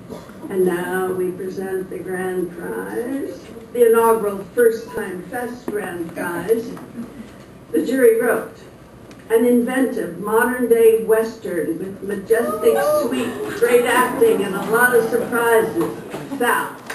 And now we present the grand prize, the inaugural First Time Fest grand prize. The jury wrote, an inventive, modern-day Western with majestic, sweet, great acting, and a lot of surprises. Sal.